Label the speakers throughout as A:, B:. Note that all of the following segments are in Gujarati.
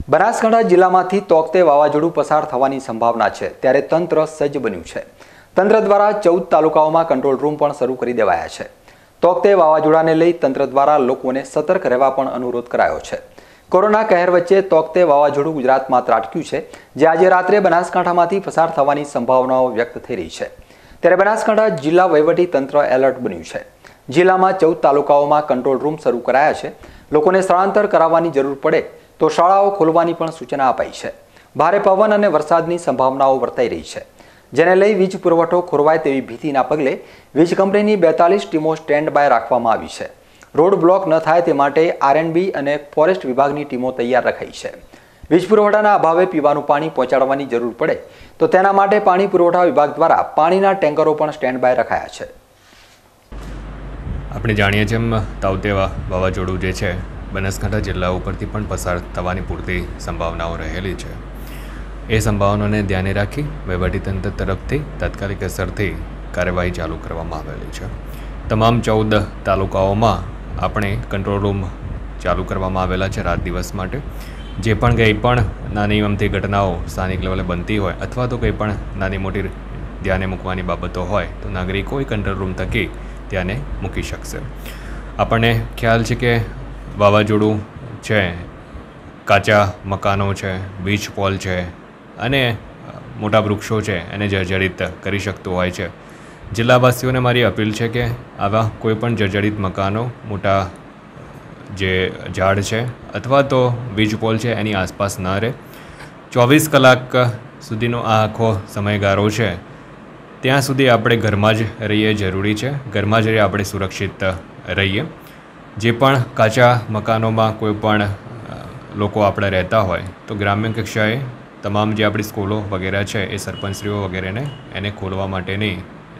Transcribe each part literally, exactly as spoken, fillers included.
A: બનાસકાંઠા જિલ્લામાંથી તોકતે વાવાઝોડું પસાર થવાની સંભાવના છે, ત્યારે તંત્ર સજ્જ બન્યું છે। તંત્ર દ્વારા ચૌદ તાલુકાઓમાં કંટ્રોલ રૂમ પણ શરૂ કરી દેવાયા છે। તોકતે વાવાઝોડાને લઈ તંત્ર દ્વારા લોકોને સતર્ક રહેવા પણ અનુરોધ કરાયો છે। કોરોના કહેર વચ્ચે તોકતે વાવાઝોડું ગુજરાતમાં ત્રાટક્યું છે, જે આજે રાત્રે બનાસકાંઠામાંથી પસાર થવાની સંભાવનાઓ વ્યક્ત થઈ રહી છે। ત્યારે બનાસકાંઠા જિલ્લા વહીવટી તંત્ર એલર્ટ બન્યું છે। જિલ્લામાં ચૌદ તાલુકાઓમાં કંટ્રોલ રૂમ શરૂ કરાયા છે। લોકોને સ્થળાંતર કરાવવાની જરૂર પડે તો શાળાઓ ખોલવાની પણ સૂચના અપાઈ છે। ભારે પવન અને વરસાદની સંભાવનાઓ વર્તાઈ રહી છે, જેને લઈ વીજ પુરવઠો ખોરવાય તેવી ભીતિના પગલે વીજ કંપનીની બેતાલીસ ટીમો સ્ટેન્ડ બાય રાખવામાં આવી છે। રોડ બ્લોક ન થાય તે માટે આરએનબી અને ફોરેસ્ટ વિભાગની ટીમો તૈયાર રખાઈ છે। વીજ પુરવઠાના અભાવે પીવાનું પાણી પહોંચાડવાની જરૂર પડે તો તેના માટે પાણી પુરવઠા વિભાગ દ્વારા પાણીના ટેન્કરો પણ સ્ટેન્ડ બાય રખાયા છે।
B: આપણે જાણીએ છીએ એમ તાઉતેવા વાવાઝોડું જે છે બનાસકાંઠા જિલ્લા ઉપરથી પણ પસાર થવાની પૂરતી સંભાવનાઓ રહેલી છે। એ સંભાવનાઓને ધ્યાને રાખી વહીવટીતંત્ર તરફથી તાત્કાલિક અસરથી કાર્યવાહી ચાલુ કરવામાં આવેલી છે। તમામ ચૌદ તાલુકાઓમાં આપણે કંટ્રોલ રૂમ ચાલુ કરવામાં આવેલા છે રાત દિવસ માટે। જે પણ કંઈ પણ નાની અમથી ઘટનાઓ સ્થાનિક લેવલે બનતી હોય અથવા તો કંઈ પણ નાની મોટી ધ્યાને મૂકવાની બાબતો હોય તો નાગરિકો કંટ્રોલ રૂમ થકી ધ્યાને મૂકી શકશે। આપણને ખ્યાલ છે કે વાવાઝોડું છે, કાચા મકાનો છે, વીજ પોલ છે અને મોટા વૃક્ષો છે એને જર્જરિત કરી શકતું હોય છે। જિલ્લાવાસીઓને મારી અપીલ છે કે આવા કોઈપણ જર્જરિત મકાનો, મોટા જે ઝાડ છે અથવા તો વીજ પોલ છે એની આસપાસ ન રહે। ચોવીસ કલાક સુધીનો આ આખો સમયગાળો છે ત્યાં સુધી આપણે ઘરમાં જ રહીએ જરૂરી છે। ઘરમાં જ રહીએ આપણે સુરક્ષિત રહીએ। જે પણ કાચા મકાનોમાં કોઈ પણ લોકો આપણે રહેતા હોય તો ગ્રામ્ય કક્ષાએ તમામ જે આપણી સ્કૂલો વગેરે છે એ સરપંચશ્રીઓ વગેરેને એને ખોલવા માટેની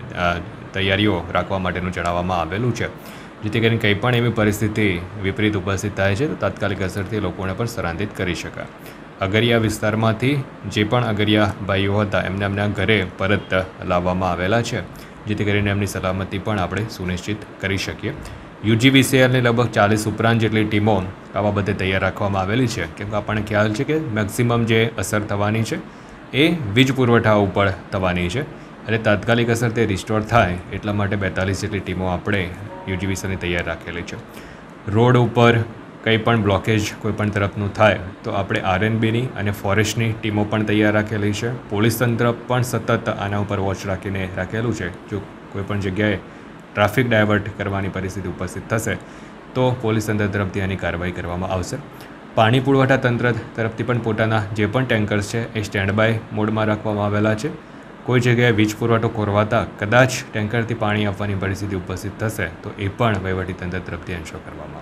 B: તૈયારીઓ રાખવા માટેનું જણાવવામાં આવેલું છે, જેથી કરીને કંઈ પણ એવી પરિસ્થિતિ વિપરીત ઉપસ્થિત થાય છે તો તાત્કાલિક અસરથી લોકોને પણ સ્થળાંતરિત કરી શકાય। અગરિયા વિસ્તારમાંથી જે પણ અગરિયા ભાઈઓ હતા એમને એમના ઘરે પરત લાવવામાં આવેલા છે, જેથી કરીને એમની સલામતી પણ આપણે સુનિશ્ચિત કરી શકીએ। યુજીવીસીએલની લગભગ ચાલીસ ઉપરાંત જેટલી ટીમો આ બાબતે તૈયાર રાખવામાં આવેલી છે, કેમ કે આપણને ખ્યાલ છે કે મેક્સિમમ જે અસર થવાની છે એ વીજ પુરવઠા ઉપર થવાની છે અને તાત્કાલિક અસર તે રિસ્ટોર થાય એટલા માટે બેતાલીસ જેટલી ટીમો આપણે યુજીવીસીએલની તૈયાર રાખેલી છે। રોડ ઉપર કંઈ પણ બ્લોકેજ કોઈ પણ તરફનું થાય તો આપણે આરએનબીની અને ફોરેસ્ટની ટીમો પણ તૈયાર રાખેલી છે। પોલીસ તંત્ર પણ સતત આના ઉપર વોચ રાખીને રાખેલું છે। જો કોઈ પણ જગ્યાએ ટ્રાફિક ડાયવર્ટ કરવાની પરિસ્થિતિ ઉપસ્થિત થશે તો પોલીસ તંત્ર તરફથી આની કાર્યવાહી કરવામાં આવશે। પાણી પુરવઠા તંત્ર તરફથી પણ પોતાના જે પણ ટેન્કર્સ છે એ સ્ટેન્ડ બાય મોડમાં રાખવામાં આવેલા છે। કોઈ જગ્યાએ વીજ પુરવઠો ખોરવાતા કદાચ ટેન્કરથી પાણી આપવાની પરિસ્થિતિ ઉપસ્થિત થશે તો એ પણ વહીવટીતંત્ર તરફથી એન્શ્યોર કરવામાં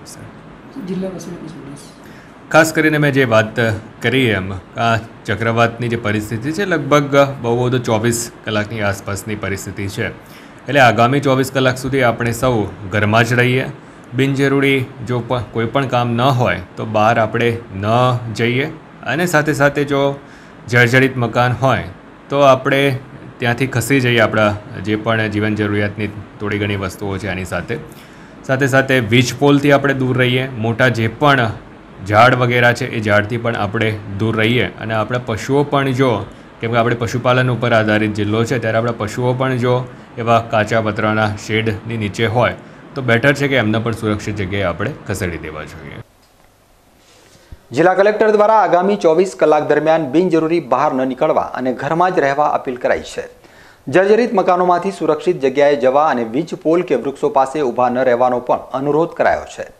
B: આવશે। ખાસ કરીને મેં જે વાત કરી એમ આ ચક્રવાતની જે પરિસ્થિતિ છે લગભગ બહુ બધું ચોવીસ કલાકની આસપાસની પરિસ્થિતિ છે, એટલે આગામી ચોવીસ કલાક સુધી આપણે સૌ ઘરમાં જ રહીએ। બિનજરૂરી જો કોઈ પણ કામ ન હોય તો બહાર આપણે ન જઈએ અને સાથે સાથે જો જર્જરિત મકાન હોય તો આપણે ત્યાંથી ખસી જઈએ આપણા જે પણ જીવન જરૂરિયાતની થોડી ઘણી વસ્તુઓ છે એની સાથે સાથે સાથે વીજ પોલથી આપણે દૂર રહીએ। મોટા જે પણ ઝાડ વગેરે છે એ ઝાડથી પણ આપણે દૂર રહીએ અને આપણા પશુઓ પણ જો, કેમ કે આપણે પશુપાલન ઉપર આધારિત જિલ્લો છે ત્યારે આપણા પશુઓ પણ જો એવા કાચા પતરાના શેડની નીચે હોય તો બેટર છે કે એમને પણ સુરક્ષિત જગ્યાએ આપણે ખસેડી દેવા જોઈએ।
A: જિલ્લા કલેક્ટર દ્વારા આગામી ચોવીસ કલાક દરમિયાન બિનજરૂરી બહાર ન નીકળવા અને ઘરમાં જ રહેવા અપીલ કરાઈ છે। જર્જરિત મકાનોમાંથી સુરક્ષિત જગ્યાએ જવા અને વીજ પોલ કે વૃક્ષો પાસે ઊભા ન રહેવાનો પણ અનુરોધ કરાયો છે।